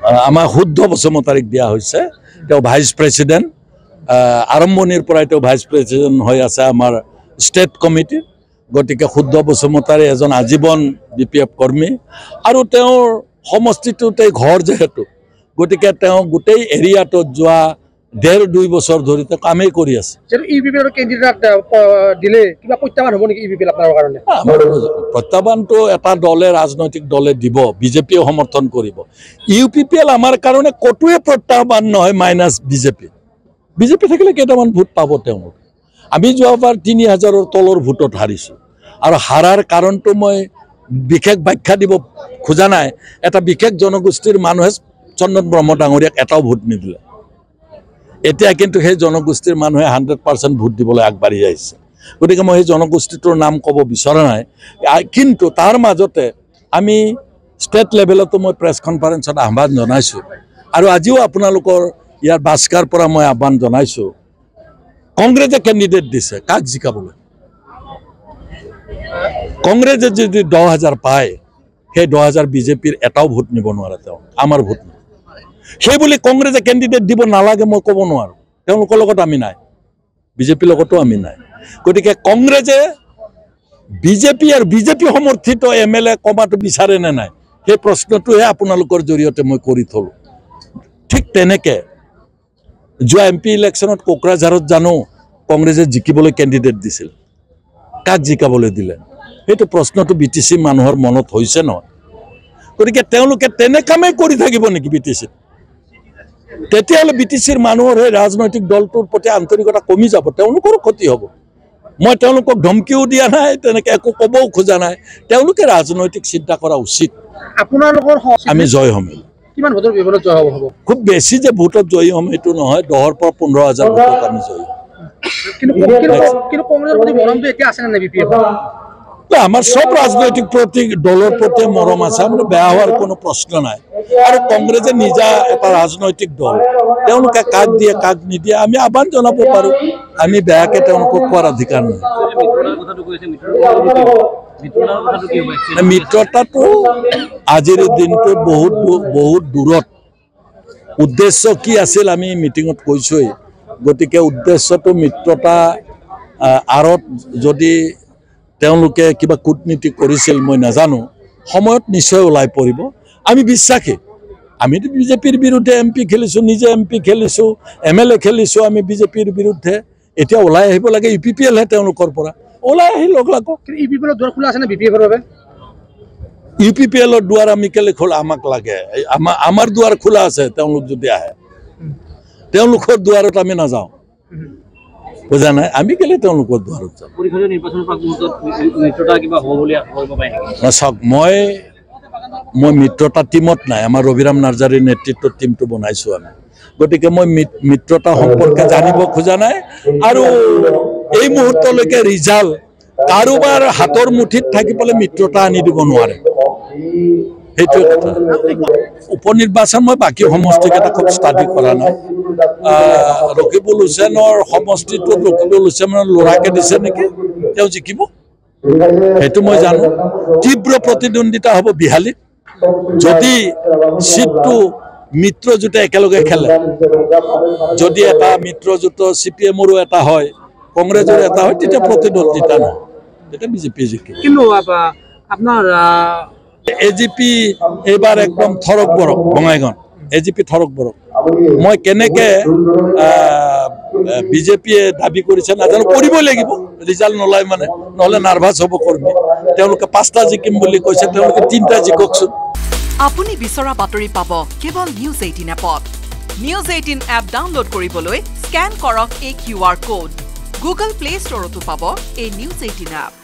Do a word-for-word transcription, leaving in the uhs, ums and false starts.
আমাৰ শুদ্ধ বসুমতাৰীক দিয়া হৈছে তেওঁ ভাইস প্ৰেসিডেন্ট আৰম্ভণিৰ পৰাই তেওঁ ভাইস প্ৰেসিডেন্ট হৈ আছে আমাৰ ষ্টেট কমিটি গতিকে শুদ্ধ বসুমতাৰী এজন আজীৱন বিপিএফ কৰ্মী আৰু তেওঁৰ সমষ্টিটোতে ঘৰ যেহেতু গতিকে তেওঁ গোটেই এৰিয়াটোত যোৱা দেৰ দুই বছৰ ধৰি তেওঁ কামেই কৰি আছে ইউপিপিএলৰ কেণ্ডিডেট দিলে কিবা প্ৰত্যাহ্বান হ'ব নেকি ইউপিপিএল আপোনাৰ কাৰণে প্ৰত্যাহ্বানটো এটা দলে ৰাজনৈতিক দলে দিব বিজেপিয়ে সমৰ্থন কৰিব ইউপিপিএল আমাৰ কাৰণে কতোৱে প্ৰত্যাহ্বান নহয় মাইনাছ বিজেপি বিজেপি থাকিলে কেইটামান ভোট পাব তেওঁলোক আমি যোৱাবাৰ তিনি হাজাৰৰ তলৰ ভোটত হাৰিছোঁ আৰু হাৰাৰ কাৰণটো মই বিশেষ ব্যাখ্যা দিব খোজা নাই এটা বিশেষ জনগোষ্ঠীৰ মানুহে চন্দন ব্ৰহ্ম ডাঙৰীয়াক এটাও ভোট নিদিলে এতিয়া কিন্তু সেই জনগোষ্ঠীৰ মানুহে হাণ্ড্ৰেড পাৰ্চেণ্ট ভোট দিবলৈ আগবাঢ়ি আহিছে গতিকে মই সেই জনগোষ্ঠীটোৰ নাম ক'ব বিচৰা নাই কিন্তু তাৰ মাজতে আমি ষ্টেট লেভেলতো মই প্ৰেছ কনফাৰেন্সত আহ্বান জনাইছোঁ আৰু আজিও আপোনালোকৰ ইয়াৰ বাস্কাৰ পৰা মই আহ্বান জনাইছোঁ কংগ্ৰেছে কেণ্ডিডেট দিছে কাক জিকাবলৈ কংগ্ৰেছে যদি দহ হাজাৰ পায় সেই দহ হাজাৰ বিজেপিৰ এটাও ভোট নিব নোৱাৰে তেওঁ আমাৰ ভোট নাই সেই বুলি কংগ্ৰেছে কেণ্ডিডেট দিব নালাগে মই ক'ব নোৱাৰোঁ তেওঁলোকৰ লগত আমি নাই বিজেপিৰ লগতো আমি নাই গতিকে কংগ্ৰেছে বিজেপি আৰু বিজেপি সমৰ্থিত এম এল এ কমাটো বিচাৰে নে নাই সেই প্ৰশ্নটোহে আপোনালোকৰ জৰিয়তে মই কৰি থলোঁ ঠিক তেনেকৈ যোৱা এম পি ইলেকশ্যনত কোকৰাঝাৰত জানো কংগ্ৰেছে জিকিবলৈ কেণ্ডিডেট দিছিল কাক জিকাবলৈ দিলে সেইটো প্ৰশ্নটো বি টি চি মানুহৰ মনত হৈছে নহয় গতিকে তেওঁলোকে তেনে কামেই কৰি থাকিব নেকি বি টি চিত তেতিয়াহ'লে বি টি চিৰ মানুহৰ সেই ৰাজনৈতিক দলটোৰ প্ৰতি আন্তৰিকতা কমি যাব তেওঁলোকৰো ক্ষতি হ'ব মই তেওঁলোকক ধমকিও দিয়া নাই তেনেকৈ একো ক'বও খোজা নাই তেওঁলোকে ৰাজনৈতিক চিন্তা কৰা উচিত আপোনালোকৰ আমি জয় হ'ম কিমান ভোটৰ ব্যৱধানত জয় হ'ব হ'ব খুব বেছি যে ভোটত জয়ী হ'ম এইটো নহয় দহৰ পৰা পোন্ধৰ হাজাৰ ভোটত আমি জয়ী কিন্তু কিন্তু কংগ্ৰেছৰ প্ৰতি মৰমটো এতিয়া আছে নে বি পি এফৰ আমাৰ সব ৰাজনৈতিক প্ৰতি দলৰ প্ৰতি মৰম আছে আমাৰ বেয়া হোৱাৰ কোনো প্ৰশ্ন নাই আৰু কংগ্ৰেছে নিজা এটা ৰাজনৈতিক দল তেওঁলোকে কাক দিয়ে কাক নিদিয়ে আমি আহ্বান জনাব পাৰোঁ আমি বেয়াকৈ তেওঁলোকক কোৱাৰ অধিকাৰ নাই মিত্ৰতাটো আজিৰ দিনটোত বহুত বহুত দূৰত উদ্দেশ্য কি আছিল আমি মিটিঙত কৈছোঁৱেই গতিকে উদ্দেশ্যটো মিত্ৰতা আঁৰত যদি তেওঁলোকে কিবা কূটনীতি কৰিছিল মই নাজানো সময়ত নিশ্চয় ওলাই পৰিব আমি বিশ্বাসী আমিতো বিজেপিৰ বিৰুদ্ধে এম পি খেলিছোঁ নিজে এম পি খেলিছোঁ এম এল এ খেলিছোঁ আমি বিজেপিৰ বিৰুদ্ধে এতিয়া ওলাই আহিব লাগে ইউ পি পি এলহে তেওঁলোকৰ পৰা ওলাই আহি লগ লাগক ইউ পি পি এলৰ দুৱাৰ খোলা আছে নে বি পি এফৰ বাবে ইউ পি পি এলৰ দুৱাৰ আমি কেলে খোলা আমাক লাগে আমাৰ আমাৰ দুৱাৰ খোলা আছে তেওঁলোক যদি আহে তেওঁলোকৰ দুৱাৰত আমি নাযাওঁ বুজা নাই আমি কেলে তেওঁলোকৰ দুৱাৰত যাম চাওক মই মই মিত্ৰতা টীমত নাই আমাৰ ৰবিৰাম নাৰ্জাৰীৰ নেতৃত্বত টীমটো বনাইছোঁ আমি গতিকে মই মিত্ৰতা সম্পৰ্কে জানিব খোজা নাই আৰু এই মুহূৰ্তলৈকে ৰিজাল্ট কাৰোবাৰ হাতৰ মুঠিত থাকি পেলাই মিত্ৰতা আনি দিব নোৱাৰে সেইটোৱে কথা উপ নিৰ্বাচন মই বাকী সমষ্টিকেইটা খুব ষ্টাডি কৰা নাই ৰকিবুল হুছেইনৰ সমষ্টিটোত ৰকিবুল হুছেইনৰ ল'ৰাকে দিছে নেকি তেওঁ জিকিব সেইটো মই জানো তীব্ৰ প্ৰতিদ্বন্দ্বিতা হ'ব বিহালীত যদি চিটটো মিত্ৰজোঁটে একেলগে খেলে যদি এটা মিত্ৰজোঁট চি পি এমৰো এটা হয় কংগ্ৰেছৰ এটা হয় তেতিয়া প্ৰতিদ্বন্দ্বিতা নহয় তেতিয়া বিজেপি জিকিব কিন্তু আপোনাৰ এ জি পি এইবাৰ একদম থৰক বৰক বঙাইগাঁও এ জি পি থৰক বৰক মই কেনেকৈ বিজেপিয়ে দাবী কৰিছে নাজানো কৰিবই লাগিব ৰিজাল্ট নোলায় মানে নহ'লে নাৰ্ভাছ হ'ব কৰ্মী তেওঁলোকে পাঁচটা জিকিম বুলি কৈছে তেওঁলোকে তিনিটা জিককচোন আপুনি বিচৰা বাতৰি পাব কেৱল নিউজ এইটিন এপত নিউজ এইটিন এপ ডাউনলোড কৰিবলৈ স্কেন কৰক এই Q R code Google Play ষ্টৰতো পাব এই নিউজ এইটিন এপ